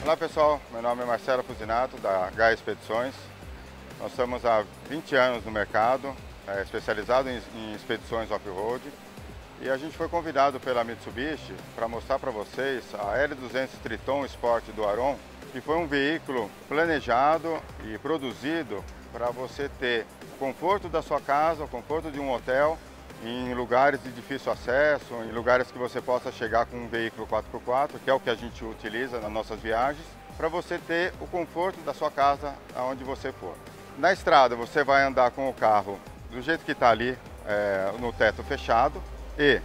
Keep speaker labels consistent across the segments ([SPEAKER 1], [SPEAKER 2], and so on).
[SPEAKER 1] Olá pessoal, meu nome é Marcelo Fusinato da Gaia Expedições. Nós estamos há 20 anos no mercado, especializado em expedições off-road. E a gente foi convidado pela Mitsubishi para mostrar para vocês a L200 Triton Sport do Aron, que foi um veículo planejado e produzido para você ter o conforto da sua casa, o conforto de um hotel, em lugares de difícil acesso, em lugares que você possa chegar com um veículo 4x4, que é o que a gente utiliza nas nossas viagens, para você ter o conforto da sua casa aonde você for. Na estrada você vai andar com o carro do jeito que está ali, no teto fechado, e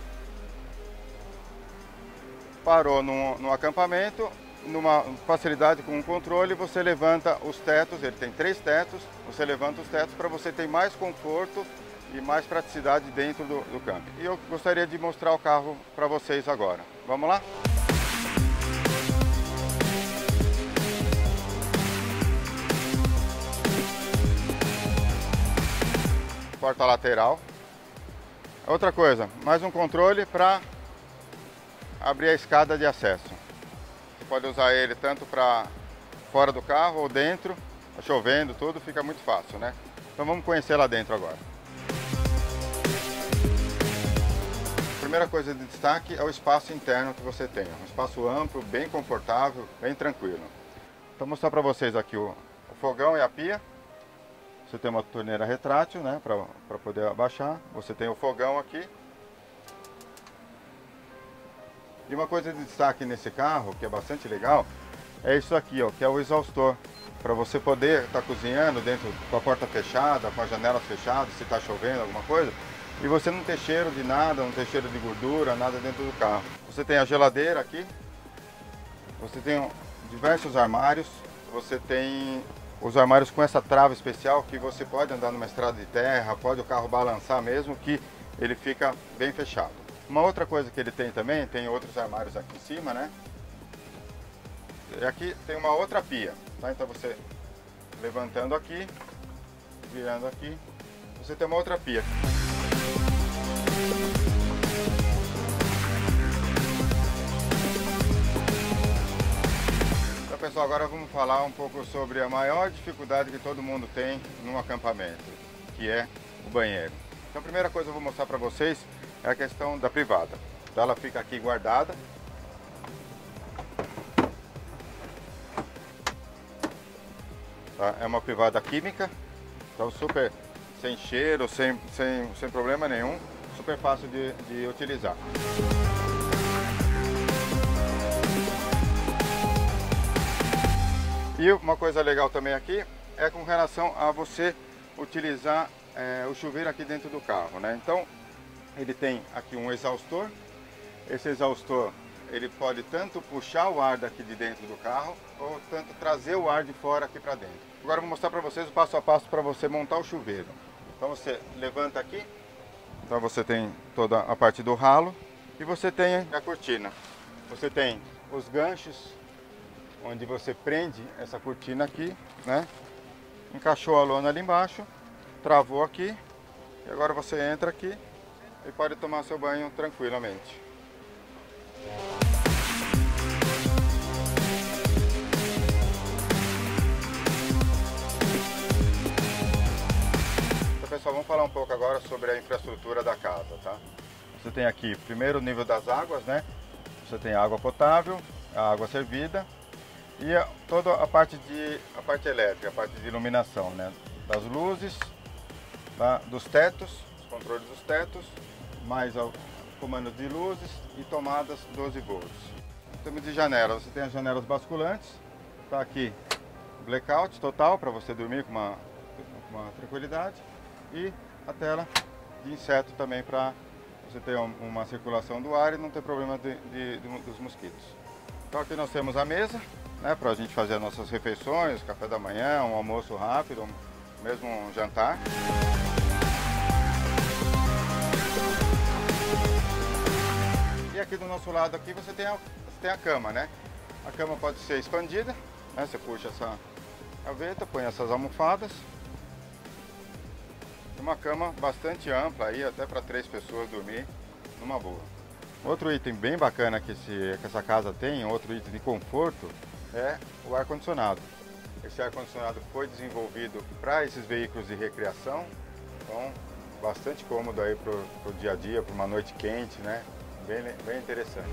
[SPEAKER 1] parou num acampamento, numa facilidade com o controle, você levanta os tetos, ele tem 3 tetos, você levanta os tetos para você ter mais conforto e mais praticidade dentro do camping. E eu gostaria de mostrar o carro para vocês agora. Vamos lá? Porta lateral. Outra coisa, mais um controle para abrir a escada de acesso. Você pode usar ele tanto para fora do carro ou dentro, tá chovendo, tudo, fica muito fácil, né? Então vamos conhecer lá dentro agora. A primeira coisa de destaque é o espaço interno que você tem. Um espaço amplo, bem confortável, bem tranquilo. Então vou mostrar para vocês aqui o fogão e a pia. Você tem uma torneira retrátil, né, para poder abaixar. Você tem o fogão aqui. E uma coisa de destaque nesse carro, que é bastante legal, é isso aqui, ó, que é o exaustor. Para você poder estar cozinhando dentro com a porta fechada, com as janelas fechadas, se está chovendo, alguma coisa, e você não ter cheiro de nada, não ter cheiro de gordura, nada dentro do carro. Você tem a geladeira aqui, você tem diversos armários, você tem os armários com essa trava especial que você pode andar numa estrada de terra, pode o carro balançar mesmo, que ele fica bem fechado. Uma outra coisa que ele tem também, tem outros armários aqui em cima, né? E aqui tem uma outra pia, tá? Então você levantando aqui, virando aqui, você tem uma outra pia. Então pessoal, agora vamos falar um pouco sobre a maior dificuldade que todo mundo tem num acampamento, que é o banheiro. Então a primeira coisa que eu vou mostrar para vocês é a questão da privada. Então ela fica aqui guardada. Tá? É uma privada química, então super sem cheiro, sem problema nenhum, super fácil de utilizar. E uma coisa legal também aqui é com relação a você utilizar o chuveiro aqui dentro do carro, né? Então ele tem aqui um exaustor. Esse exaustor ele pode tanto puxar o ar daqui de dentro do carro ou tanto trazer o ar de fora aqui para dentro. Agora eu vou mostrar para vocês o passo a passo para você montar o chuveiro. Então você levanta aqui, então você tem toda a parte do ralo e você tem a cortina. Você tem os ganchos onde você prende essa cortina aqui, né? Encaixou a lona ali embaixo, travou aqui e agora você entra aqui e pode tomar seu banho tranquilamente. Então pessoal, vamos falar um pouco agora sobre a infraestrutura da casa, tá? Você tem aqui primeiro o nível das águas, né? Você tem a água potável, a água servida e toda a parte elétrica, a parte de iluminação, né? Das luzes, tá? Dos tetos, os controles dos tetos, mais comandos de luzes e tomadas 12 volts. Em termos de janelas, você tem as janelas basculantes, tá aqui blackout total para você dormir com uma tranquilidade e a tela de inseto também para você ter uma circulação do ar e não ter problema dos mosquitos. Então aqui nós temos a mesa, né, para a gente fazer as nossas refeições, café da manhã, um almoço rápido, mesmo um jantar. E aqui do nosso lado aqui você tem a cama, né? A cama pode ser expandida, né? Você puxa essa gaveta, põe essas almofadas. Uma cama bastante ampla aí, até para 3 pessoas dormir numa boa. Outro item bem bacana que essa casa tem, outro item de conforto, é o ar-condicionado. Esse ar-condicionado foi desenvolvido para esses veículos de recreação, então bastante cômodo aí para o dia a dia, para uma noite quente, né? Bem interessante.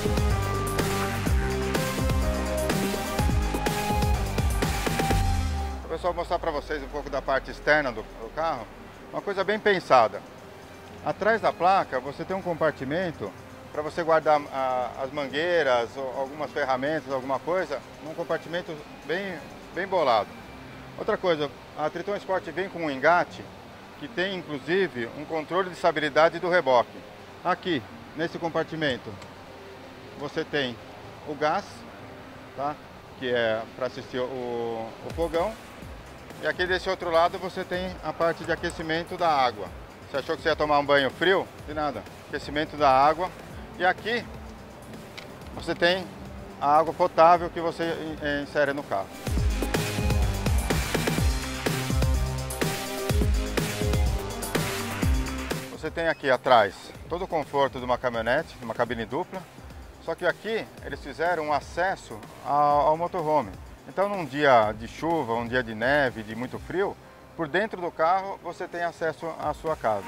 [SPEAKER 1] Vou só mostrar para vocês um pouco da parte externa do carro, uma coisa bem pensada. Atrás da placa você tem um compartimento para você guardar as mangueiras, ou algumas ferramentas, alguma coisa, num compartimento bem bolado. Outra coisa, a Triton Sport vem com um engate que tem inclusive um controle de estabilidade do reboque. Aqui, nesse compartimento, você tem o gás, tá? Que é para assistir o fogão. E aqui desse outro lado você tem a parte de aquecimento da água. Você achou que você ia tomar um banho frio? De nada. Aquecimento da água. E aqui você tem a água potável que você insere no carro. Você tem aqui atrás todo o conforto de uma caminhonete, de uma cabine dupla. Só que aqui eles fizeram um acesso ao motorhome. Então num dia de chuva, um dia de neve, de muito frio, por dentro do carro você tem acesso à sua casa.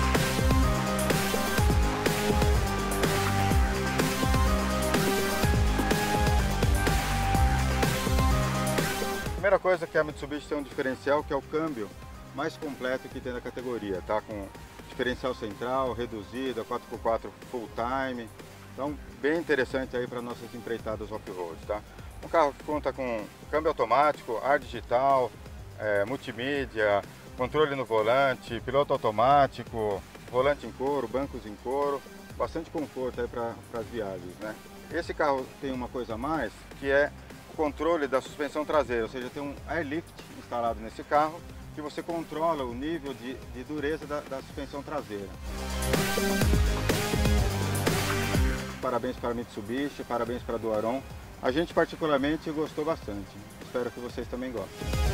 [SPEAKER 1] A primeira coisa que a Mitsubishi tem um diferencial, que é o câmbio mais completo que tem na categoria, tá? Com diferencial central, reduzido, 4x4 full time. Então bem interessante aí para nossas empreitadas off-road, tá? Um carro que conta com câmbio automático, ar digital, multimídia, controle no volante, piloto automático, volante em couro, bancos em couro, bastante conforto aí para as viagens, né? Esse carro tem uma coisa a mais, que é o controle da suspensão traseira, ou seja, tem um airlift instalado nesse carro, que você controla o nível de dureza da suspensão traseira. Parabéns para a Mitsubishi, parabéns para a Duaron. A gente particularmente gostou bastante. Espero que vocês também gostem.